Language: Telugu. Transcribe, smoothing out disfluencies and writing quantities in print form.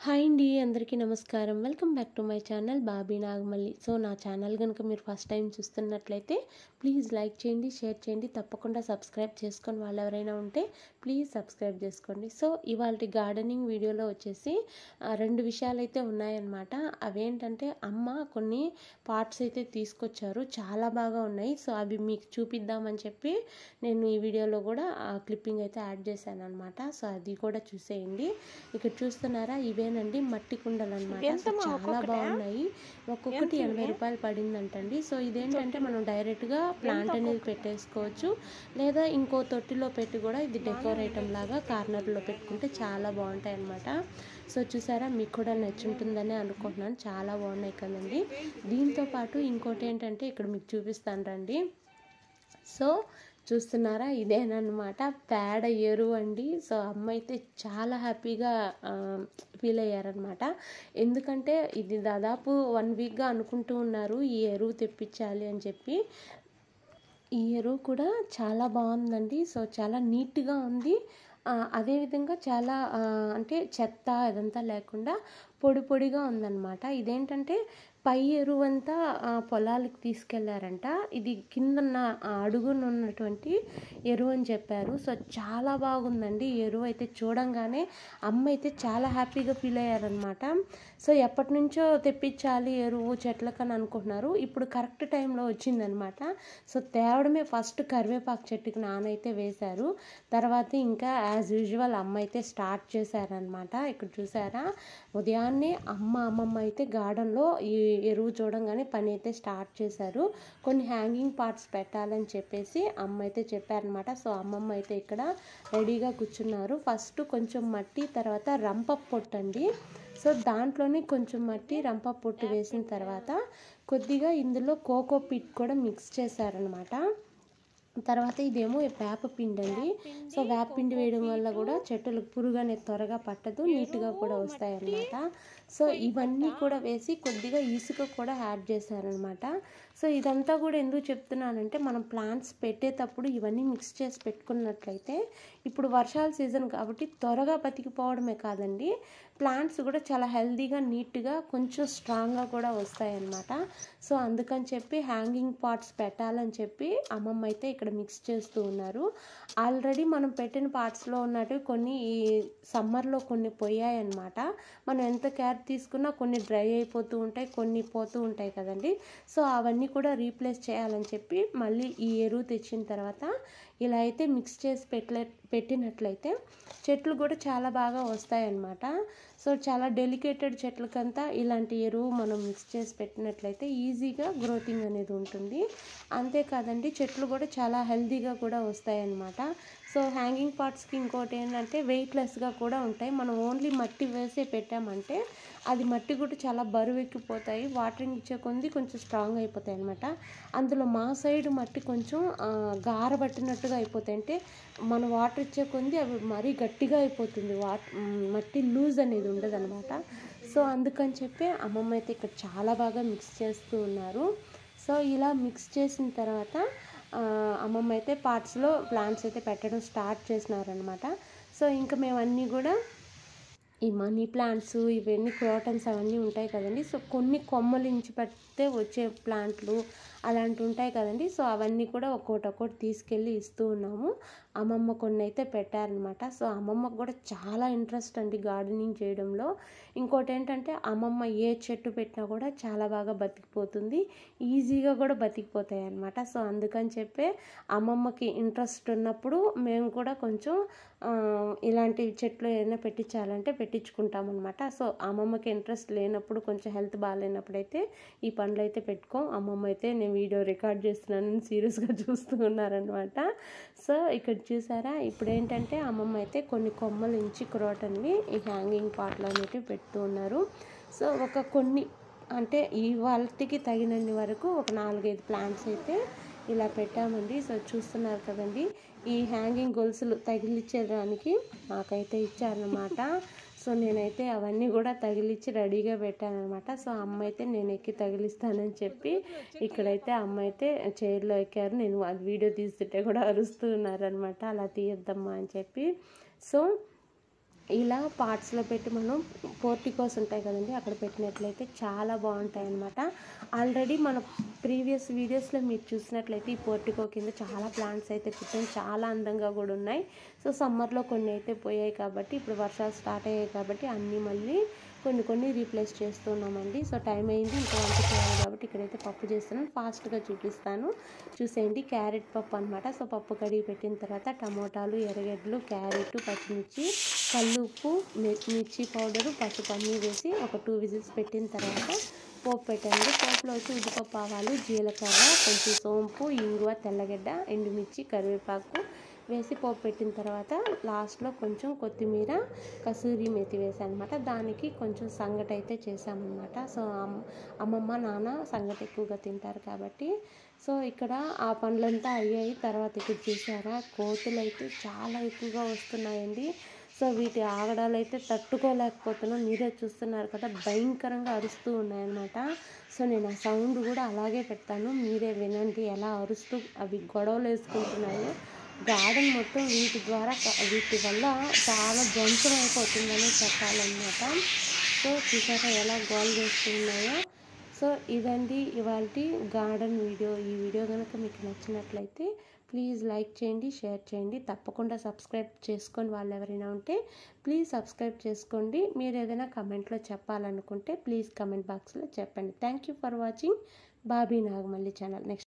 హాయ్ అండి, అందరికీ నమస్కారం. Welcome back to my channel Bobby Nagamalli. So నా ఛానల్ కనుక మీరు ఫస్ట్ టైం చూస్తున్నట్లయితే ప్లీజ్ లైక్ చేయండి, షేర్ చేయండి, తప్పకుండా సబ్స్క్రైబ్ చేసుకొని వాళ్ళు ఎవరైనా ఉంటే ప్లీజ్ సబ్స్క్రైబ్ చేసుకోండి. సో ఇవాళ గార్డెనింగ్ వీడియోలో వచ్చేసి రెండు విషయాలు అయితే ఉన్నాయన్నమాట. అవేంటంటే అమ్మ కొన్ని పార్ట్స్ అయితే తీసుకొచ్చారు, చాలా బాగా ఉన్నాయి. సో అవి మీకు చూపిద్దామని చెప్పి నేను ఈ వీడియోలో కూడా క్లిప్పింగ్ అయితే యాడ్ చేశాను అనమాట. సో అది కూడా చూసేయండి. ఇక్కడ చూస్తున్నారా, ఇవేనండి మట్టి కుండలు అనమాట. సో చాలా బాగున్నాయి. ఒక్కొక్కటి 80 రూపాయలు పడిందంటండి. సో ఇదేంటంటే మనం డైరెక్ట్గా ప్లాంట్ అనేది పెట్టేసుకోవచ్చు, లేదా ఇంకో తొట్టిలో పెట్టి కూడా ఇది డెకోర్ ఐటమ్ లాగా కార్నర్లో పెట్టుకుంటే చాలా బాగుంటాయి అనమాట. సో చూసారా, మీకు కూడా నచ్చుంటుందని అనుకుంటున్నాను. చాలా బాగున్నాయి కదండి. దీంతో పాటు ఇంకోటి ఏంటంటే ఇక్కడ మీకు చూపిస్తాను రండి. సో చూస్తున్నారా, ఇదేనమాట పేడ ఎరువు అండి. సో అమ్మ అయితే చాలా హ్యాపీగా ఫీల్ అయ్యారనమాట. ఎందుకంటే ఇది దాదాపు 1 వీక్గా అనుకుంటూ ఉన్నారు ఈ ఎరువు తెప్పించాలి అని చెప్పి. ఈ ఎరువు కూడా చాలా బాగుందండి. సో చాలా నీట్గా ఉంది. అదేవిధంగా చాలా అంటే చెత్త ఇదంతా లేకుండా పొడి పొడిగా ఉందన్నమాట. ఇదేంటంటే పై ఎరువు అంతా పొలాలకు తీసుకెళ్లారంట. ఇది కిందన్న అడుగున ఉన్నటువంటి ఎరువు అని చెప్పారు. సో చాలా బాగుందండి ఎరువు అయితే. చూడంగానే అమ్మ అయితే చాలా హ్యాపీగా ఫీల్ అయ్యారనమాట. సో ఎప్పటి నుంచో తెప్పించాలి ఎరువు చెట్లకని అనుకుంటున్నారు, ఇప్పుడు కరెక్ట్ టైంలో వచ్చిందనమాట. సో తేవడమే ఫస్ట్ కరివేపాకు చెట్టుకి నానైతే వేశారు. తర్వాత ఇంకా యాజ్ యూజువల్ అమ్మ అయితే స్టార్ట్ చేశారనమాట. ఇక్కడ చూసారా, ఉదయాన్నే అమ్మమ్మ అయితే గార్డెన్లో ఈ ఎరువు చూడంగానే పని అయితే స్టార్ట్ చేశారు. కొన్ని హ్యాంగింగ్ పార్ట్స్ పెట్టాలని చెప్పేసి అమ్మ అయితే చెప్పారనమాట. సో అమ్మమ్మ అయితే ఇక్కడ రెడీగా కూర్చున్నారు. ఫస్ట్ కొంచెం మట్టి, తర్వాత రంప పొట్టు అండి. సో దాంట్లోనే కొంచెం మట్టి రంప పొట్టు వేసిన తర్వాత కొద్దిగా ఇందులో కోకో పిట్ కూడా మిక్స్ చేశారనమాట. తర్వాత ఇదేమో వేప పిండి అండి. సో వేప పిండి వేయడం వల్ల కూడా చెట్టులకు పురుగు అనేది త్వరగా పట్టదు, నీట్గా కూడా వస్తాయన్నమాట. సో ఇవన్నీ కూడా వేసి కొద్దిగా ఇసుక కూడా యాడ్ చేశారనమాట. సో ఇదంతా కూడా ఎందుకు చెప్తున్నానంటే, మనం ప్లాంట్స్ పెట్టేటప్పుడు ఇవన్నీ మిక్స్ చేసి పెట్టుకున్నట్లయితే, ఇప్పుడు వర్షాల సీజన్ కాబట్టి త్వరగా బతికిపోవడమే కాదండి, ప్లాంట్స్ కూడా చాలా హెల్తీగా నీట్గా కొంచెం స్ట్రాంగ్గా కూడా వస్తాయన్నమాట. సో అందుకని చెప్పి హ్యాంగింగ్ పార్ట్స్ పెట్టాలని చెప్పి అమ్మమ్మ అయితే ఇక్కడ మిక్స్ చేస్తూ ఉన్నారు. ఆల్రెడీ మనం పెట్టిన పార్ట్స్లో ఉన్నట్టు కొన్ని ఈ సమ్మర్లో కొన్ని పోయాయన్నమాట. మనం ఎంత కేర్ తీసుకున్నా కొన్ని డ్రై అయిపోతూ ఉంటాయి, కొన్ని పోతూ ఉంటాయి కదండి. సో అవన్నీ కూడా రీప్లేస్ చేయాలని చెప్పి మళ్ళీ ఈ ఎరువు తెచ్చిన తర్వాత ఇలా అయితే మిక్స్ చేసి పెట్టినట్లయితే చెట్లు కూడా చాలా బాగా వస్తాయన్నమాట. సో చాలా డెలికేటెడ్ చెట్లకంతా ఇలాంటి ఎరువు మనం మిక్స్ చేసి పెట్టినట్లయితే ఈజీగా గ్రోతింగ్ అనేది ఉంటుంది. అంతేకాదండి, చెట్లు కూడా చాలా హెల్తీగా కూడా వస్తాయన్నమాట. సో హ్యాంగింగ్ పార్ట్స్కి ఇంకోటి ఏంటంటే వెయిట్లెస్గా కూడా ఉంటాయి. మనం ఓన్లీ మట్టి వేసే పెట్టామంటే అది మట్టి కూడా చాలా బరువు ఎక్కిపోతాయి, వాటరింగ్ ఇచ్చే కొద్ది కొంచెం స్ట్రాంగ్ అయిపోతాయి అనమాట. అందులో మా సైడ్ మట్టి కొంచెం గారబట్టినట్టుగా అయిపోతాయి, అంటే మనం వాటర్ ఇచ్చే కొద్ది అవి మరీ గట్టిగా అయిపోతుంది, మట్టి లూజ్ అనేది ఉండదు అనమాట. సో అందుకని చెప్పి అమ్మమ్మ అయితే ఇక్కడ చాలా బాగా మిక్స్ చేస్తూ ఉన్నారు. సో ఇలా మిక్స్ చేసిన తర్వాత అమ్మమ్మ అయితే పార్ట్స్లో ప్లాంట్స్ అయితే పెట్టడం స్టార్ట్ చేసినారనమాట. సో ఇంకా మేము అన్నీ కూడా ఈ మనీ ప్లాంట్స్ ఇవన్నీ క్రోటన్స్ అవన్నీ ఉంటాయి కదండి. సో కొన్ని కొమ్మలించి పెడితే వచ్చే ప్లాంట్లు అలాంటివి ఉంటాయి కదండి. సో అవన్నీ కూడా ఒక్కొక్కటి తీసుకెళ్ళి ఇస్తూ ఉన్నాము. అమ్మమ్మ కొన్ని అయితే పెట్టారనమాట. సో అమ్మమ్మకు కూడా చాలా ఇంట్రెస్ట్ అండి గార్డెనింగ్ చేయడంలో. ఇంకోటి ఏంటంటే అమ్మమ్మ ఏ చెట్టు పెట్టినా కూడా చాలా బాగా బతికిపోతుంది, ఈజీగా కూడా బతికిపోతాయి అన్నమాట. సో అందుకని చెప్పి అమ్మమ్మకి ఇంట్రెస్ట్ ఉన్నప్పుడు మేము కూడా కొంచెం ఇలాంటి చెట్లు ఏదైనా పెట్టించాలంటే పెట్టించుకుంటాం అనమాట. సో అమ్మమ్మకి ఇంట్రెస్ట్ లేనప్పుడు, కొంచెం హెల్త్ బాగాలేనప్పుడు అయితే ఈ పనులు అయితే పెట్టుకోం. అమ్మమ్మ అయితే నేను వీడియో రికార్డ్ చేస్తున్నానని సీరియస్గా చూస్తూ ఉన్నారనమాట. సో ఇక్కడ చూసారా, ఇప్పుడు ఏంటంటే అమ్మమ్మ అయితే కొన్ని కొమ్మలు ఇంచి క్రోటన్వి ఈ హ్యాంగింగ్ పార్ట్లో అనేవి పెడుతూ ఉన్నారు. సో కొన్ని అంటే ఈ వాళ్ళకి తగినన్ని వరకు ఒక 4-5 ప్లాంట్స్ అయితే ఇలా పెట్టామండి. సో చూస్తున్నారు కదండి, ఈ హ్యాంగింగ్ గొలుసులు తగిలించడానికి నాకైతే ఇచ్చారనమాట. సో నేనైతే అవన్నీ కూడా తగిలించి రెడీగా పెట్టాను అనమాట. సో అమ్మ అయితే నేను ఎక్కి తగిలిస్తానని చెప్పి ఇక్కడైతే అమ్మ అయితే చైర్లో ఎక్కారు. నేను అది వీడియో తీస్తుంటే కూడా అరుస్తూ ఉన్నారనమాట, అలా తీయొద్దమ్మా అని చెప్పి. సో ఇలా పార్ట్స్లో పెట్టి మనం పోర్టికోస్ ఉంటాయి కదండి, అక్కడ పెట్టినట్లయితే చాలా బాగుంటాయి అన్నమాట. ఆల్రెడీ మన ప్రీవియస్ వీడియోస్లో మీరు చూసినట్లయితే ఈ పోర్టికో కింద చాలా ప్లాంట్స్ అయితే పెట్టాను, చాలా అందంగా కూడా ఉన్నాయి. సో సమ్మర్లో కొన్ని అయితే పోయాయి కాబట్టి ఇప్పుడు వర్షాలు స్టార్ట్ అయ్యాయి కాబట్టి అన్నీ మళ్ళీ కొన్ని రీప్లేస్ చేస్తున్నామండి. సో టైం అయింది, ఇంకా వంట చేయాలి కాబట్టి ఇక్కడైతే పప్పు చేస్తున్నాను, ఫాస్ట్గా చూపిస్తాను చూసేయండి. క్యారెట్ పప్పు అనమాట. సో పప్పు కడిగి పెట్టిన తర్వాత టమోటాలు, ఎర్రగడ్డలు, క్యారెట్, పచ్చిమిర్చి, కల్లుప్పు, మిర్చి పౌడరు, పసుపు అన్నీ వేసి ఒక 2 విజిల్స్ పెట్టిన తర్వాత పోపు పెట్టండి. పోపులో వచ్చి ఉద్దిపప్పు, ఆవాలు, జీలకర్ర, కొంచెం సోంపు, ఇంగువ, తెల్లగడ్డ, ఎండుమిర్చి, కరివేపాకు వేసి పోపు పెట్టిన తర్వాత లాస్ట్లో కొంచెం కొత్తిమీర, కసూరి మేతి వేసాను అనమాట. దానికి కొంచెం సంగటి అయితే చేసామన్నమాట. సో అమ్మమ్మ నాన్న సంగటి ఎక్కువగా తింటారు కాబట్టి సో ఇక్కడ ఆ పనులంతా అయ్యాయి. తర్వాత ఇక్కడ చూసారా కోతులు అయితే చాలా ఎక్కువగా వస్తున్నాయండి. సో వీటి ఆగడాలు అయితే తట్టుకోలేకపోతున్నాం, మీరే చూస్తున్నారు కదా, భయంకరంగా అరుస్తూ ఉన్నాయన్నమాట. సో నేను ఆ సౌండ్ కూడా అలాగే పెడతాను, మీరే వినండి ఎలా అరుస్తూ అవి గొడవలు వేసుకుంటున్నాయో. గార్డెన్ మొత్తం వీటి వల్ల చాలా ధ్వంసం అయిపోతుందని చెప్పాలన్నమాట. సో చూసారా ఎలా గోల్ చేస్తూ ఉన్నాయో. సో ఇదండి ఇవాల్టి గార్డెన్ వీడియో. ఈ వీడియో కనుక మీకు నచ్చినట్లయితే ప్లీజ్ లైక్ చేయండి, షేర్ చేయండి, తప్పకుండా సబ్స్క్రైబ్ చేసుకొని వాళ్ళు ఎవరైనా ఉంటే ప్లీజ్ సబ్స్క్రైబ్ చేసుకోండి. మీరు ఏదైనా కమెంట్లో చెప్పాలనుకుంటే ప్లీజ్ కమెంట్ బాక్స్లో చెప్పండి. Thank you for watching Bobby Nagamalli channel. Next